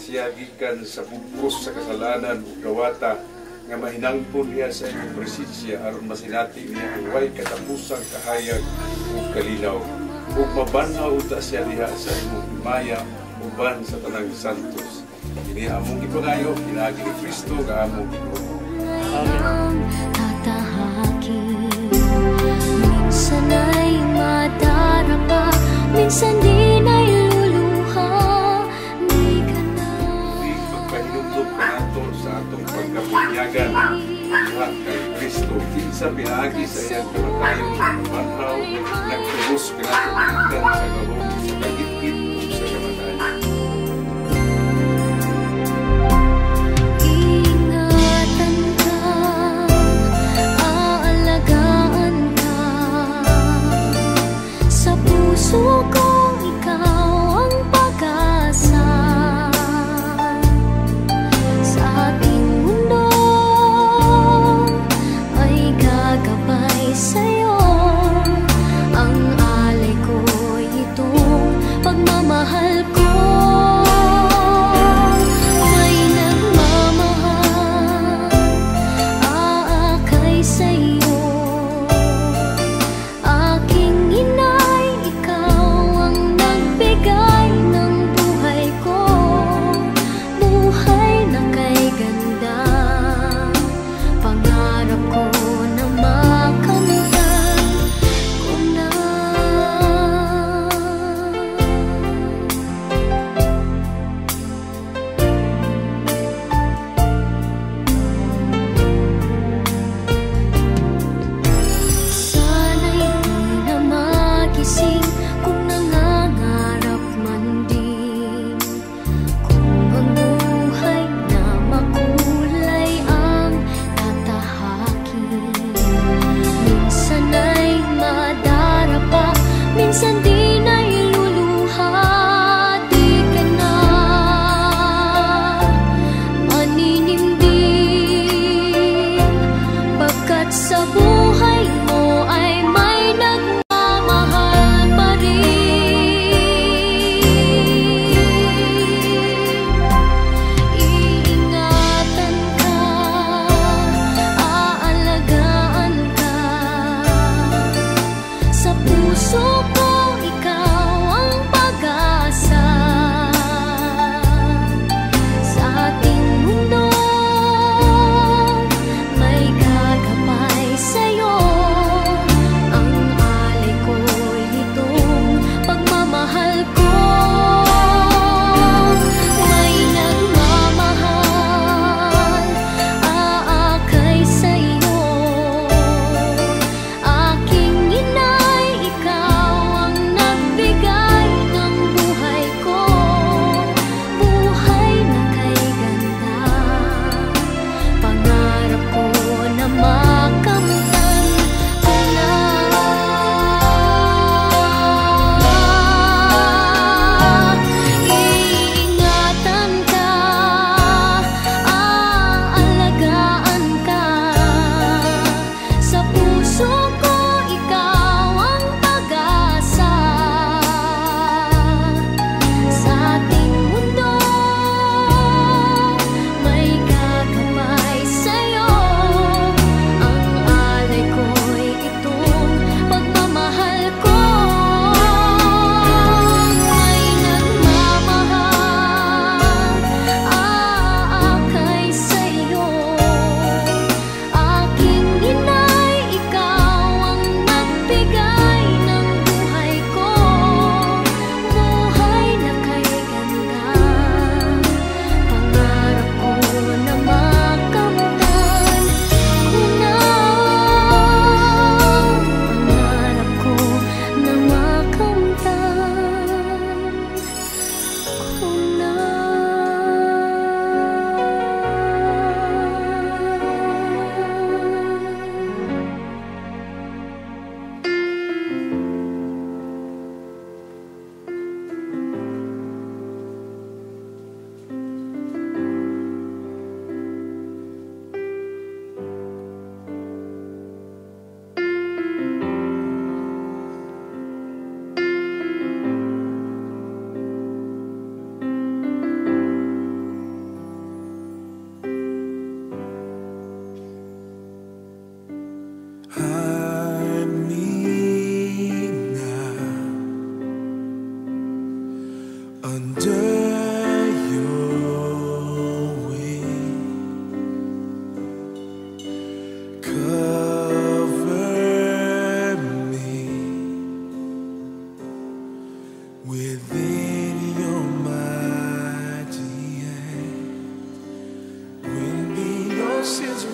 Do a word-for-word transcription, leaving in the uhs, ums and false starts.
siya gikan sa bugkos sa kasalanan ug kawata nga mahinangpon niya sa inyong presensya aron masinati niya ang way katapusang kahayag ug kalinaw ug mabanhaw ta siya diha sa imong himaya uban sa tanang santos. Kini among ipangayo pinaagi ni Kristo nga among Ginoo. Amen. Minsan ay madarapa, minsan di na iluluha, di ka na. Di magpahinumdum ka nato sa atong pagkabunyagan diha kay Kristo. Kinsa pinaagi sa iyang kamatayon sa banhaw, nagtubos ka nato ikan sa gahom sa kagitgit ug sa kamatayon. Puso kong ikaw ang pag-asa sa ating mundo ay gagabay sa'yo. Ang alay ko'y itong within your mighty hand. When be your sins